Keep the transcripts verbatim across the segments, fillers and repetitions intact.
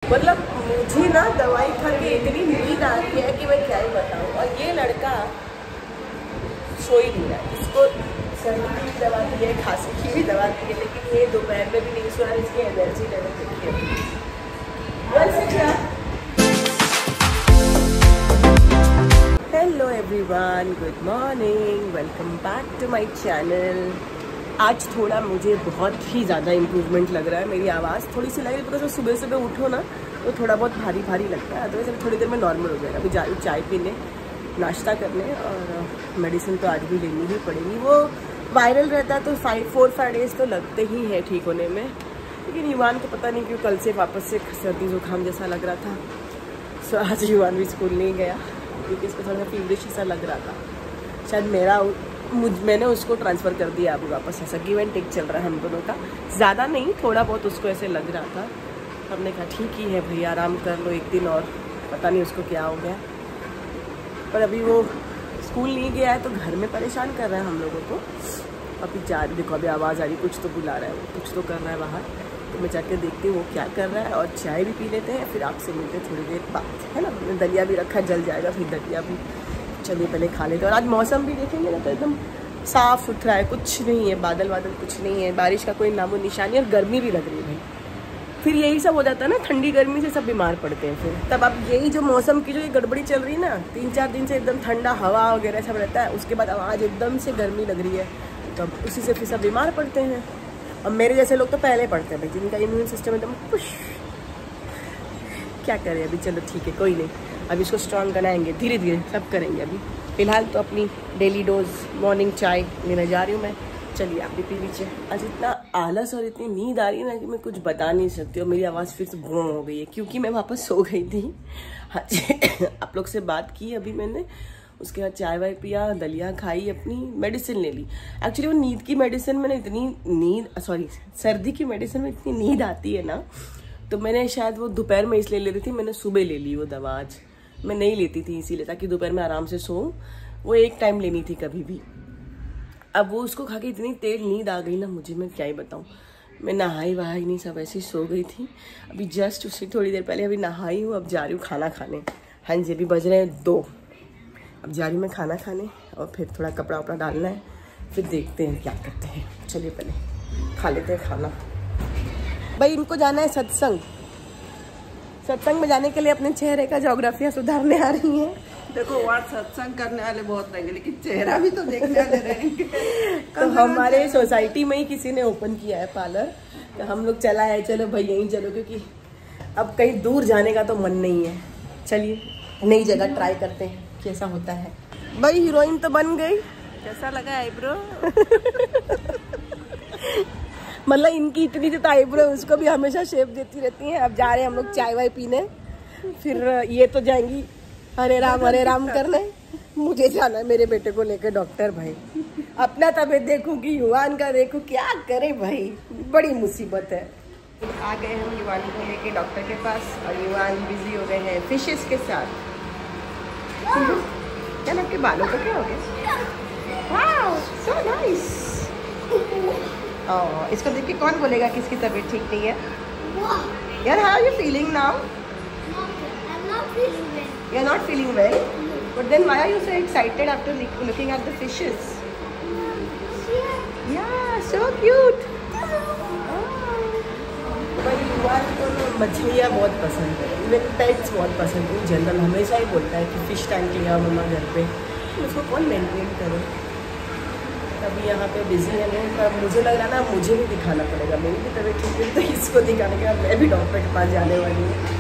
मतलब मुझे ना दवाई खा के इतनी नींद आ रही है कि मैं क्या ही बताऊँ। और ये लड़का सो ही नहीं रहा, इसको सर्दी की भी दवा दी है, खांसी की भी दवा दी है, लेकिन ये दोपहर में भी नहीं सो रहा। इसकी एनर्जी लेवल देखिए। Hello everyone, good morning, welcome back to my channel. आज थोड़ा मुझे बहुत ही ज़्यादा इम्प्रूवमेंट लग रहा है। मेरी आवाज़ थोड़ी सी लग रही है बिकॉज सुबह सुबह उठो ना तो थोड़ा बहुत भारी भारी लगता है। अदरवाइज थोड़ी देर में नॉर्मल हो जाएगा। अभी जा रही हूँ चाय पीने, नाश्ता करने, और मेडिसिन तो आज भी लेनी ही पड़ेगी। वो वायरल रहता है तो फाइव फोर फाइव डेज तो लगते ही है ठीक होने में। लेकिन युवान को पता नहीं क्यों कल से वापस से सर्दी जुकाम जैसा लग रहा था। सो आज युवान भी स्कूल नहीं गया क्योंकि इसको थोड़ा सा फीवरिश सा लग रहा था। शायद मेरा मुझ मैंने उसको ट्रांसफ़र कर दिया अभी वापस। ऐसा गिव एंड टेक चल रहा है हम दोनों का, ज़्यादा नहीं, थोड़ा बहुत उसको ऐसे लग रहा था। हमने कहा ठीक ही है भाई, आराम कर लो एक दिन और, पता नहीं उसको क्या हो गया। पर अभी वो स्कूल नहीं गया है तो घर में परेशान कर रहा है हम लोगों को। अभी जा देखो, अभी आवाज़ आ रही, कुछ तो बुला रहा है वो, कुछ तो कर रहा है बाहर। तो मैं जाके देखती हूँ वो क्या कर रहा है, और चाय भी पी लेते हैं, फिर आपसे मिलते हैं थोड़ी देर बाद, है ना। मैंने दलिया भी रखा, जल जाएगा फिर दलिया भी। चलिए पहले खा लेते हैं। और आज मौसम भी देखेंगे ना तो एकदम साफ़ सुथरा है, कुछ नहीं है, बादल बादल कुछ नहीं है, बारिश का कोई नामो निशानी, और गर्मी भी लग रही है भाई। फिर यही सब हो जाता है ना, ठंडी गर्मी से सब बीमार पड़ते हैं फिर। तब अब यही जो मौसम की जो ये गड़बड़ी चल रही है ना, तीन चार दिन से एकदम ठंडा हवा वगैरह सब रहता है, उसके बाद अब आज एकदम से गर्मी लग रही है, तो अब उसी से फिर सब बीमार पड़ते हैं। अब मेरे जैसे लोग तो पहले पड़ते हैं भाई, जिनका इम्यून सिस्टम एकदम खुश। क्या करें अभी, चलो ठीक है, कोई नहीं, अभी इसको स्ट्रॉन्ग बनाएंगे, धीरे धीरे सब करेंगे। अभी फ़िलहाल तो अपनी डेली डोज मॉर्निंग चाय लेने जा रही हूँ मैं। चलिए आप भी पी लीजिए। आज इतना आलस और इतनी नींद आ रही है ना कि मैं कुछ बता नहीं सकती, और मेरी आवाज़ फिर से बूम हो गई है क्योंकि मैं वापस सो गई थी। हाँ आप लोग से बात की अभी मैंने, उसके बाद चाय वाय पिया, दलिया खाई, अपनी मेडिसिन ले ली। एक्चुअली वो नींद की मेडिसिन में इतनी नींद सॉरी सर्दी की मेडिसिन में इतनी नींद आती है ना, तो मैंने शायद वो दोपहर में इसलिए ले रही थी, मैंने सुबह ले ली वो दवा। आज मैं नहीं लेती थी इसीलिए, ताकि दोपहर में आराम से सोऊं। वो एक टाइम लेनी थी कभी भी। अब वो उसको खा के इतनी तेज नींद आ गई ना मुझे, मैं क्या ही बताऊँ। मैं नहाई वहाई नहीं, सब ऐसे ही सो गई थी। अभी जस्ट उसी थोड़ी देर पहले अभी नहाई हूँ, अब जा रही हूँ खाना खाने। हाँ जी, अभी बज रहे हैं दो, अब जा रही हूँ मैं खाना खाने, और फिर थोड़ा कपड़ा वपड़ा डालना है, फिर देखते हैं क्या करते हैं। चलिए पहले खा लेते हैं खाना। भाई इनको जाना है सत्संग, सत्संग में जाने के लिए अपने चेहरे का ज्योग्राफिया सुधारने आ रही हैं। देखो वहाँ सत्संग करने वाले बहुत रहेंगे, लेकिन चेहरा भी तो देखने वाले रहेंगे। तो हमारे सोसाइटी में ही किसी ने ओपन किया है पार्लर, तो हम लोग चला है, चलो भाई यहीं चलो, क्योंकि अब कहीं दूर जाने का तो मन नहीं है। चलिए नई जगह ट्राई करते हैं कैसा होता है। भाई हीरोइन तो बन गई, कैसा लगा आईब्रो? मतलब इनकी इतनी जो आईब्रो उसको भी हमेशा शेप देती रहती हैं। अब जा रहे हैं हम लोग चाय वाय पीने, फिर ये तो जाएंगी हरे राम हरे राम करने। मुझे जाना है मेरे बेटे को लेकर डॉक्टर। भाई अपना तबीयत देखूं कि युवान का देखूं, क्या करे भाई, बड़ी मुसीबत है। आ गए हम युवान को लेके डॉक्टर के पास, और युवान बिजी हो गए हैं फिशेस के साथ। क्या ना आपके बालों का क्या हो गया? Wow so nice. ओह, इसको देख के कौन बोलेगा कि इसकी तबीयत ठीक नहीं है? यार how are you feeling now? You're not feeling well? But then why are you so excited after looking at the fishes? Yeah, so cute. भाई युवान को मछलियाँ बहुत पसंद है, इवन पेट्स बहुत पसंद है। जनरल हमेशा ही बोलता है कि फिश टैंक ले आओ मम्मा घर पे, उसको कौन मेंटेन करे। अभी यहाँ पे बिजी है मैं, पर मुझे लग रहा ना मुझे भी दिखाना पड़ेगा। मेरी भी तबीयत ठीक है तो इसको दिखाने के बाद मैं भी डॉक्टर के पास जाने वाली हूँ।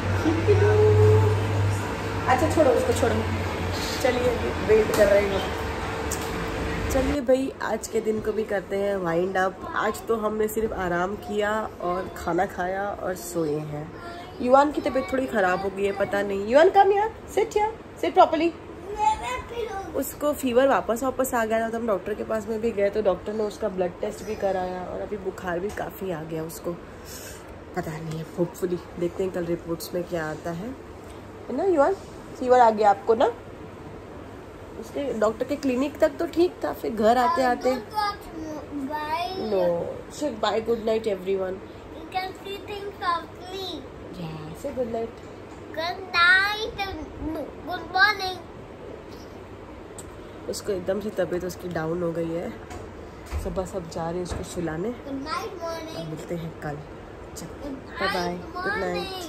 अच्छा छोड़ो उसको, छोड़ो, चलिए वेट कर रही हूँ। चलिए भाई आज के दिन को भी करते हैं वाइंड अप। आज तो हमने सिर्फ आराम किया और खाना खाया और सोए हैं। युवान की तबीयत थोड़ी ख़राब हो गई है, पता नहीं। युवान कम यार, सिट यार, सिट प्रॉपर्ली। उसको फीवर वापस वापस आ गया था, तो हम डॉक्टर के पास में भी गए, तो डॉक्टर ने उसका ब्लड टेस्ट भी कराया, और अभी बुखार भी काफ़ी आ गया उसको। पता नहीं है, होपफुली देखते हैं कल रिपोर्ट्स में क्या आता है, है ना। युवान फीवर आ गया आपको ना? उसके डॉक्टर के क्लिनिक तक तो ठीक था, फिर घर आते आते नो सिर्फ bye good night everyone. You can see things softly. Yes. से good night. Good night, good morning. उसको एकदम से तबीयत उसकी डाउन हो गई है, सुबह सब जा रहे हैं उसको सुलाने। Good night morning. मिलते हैं कल, बाय बाय, गुड नाइट।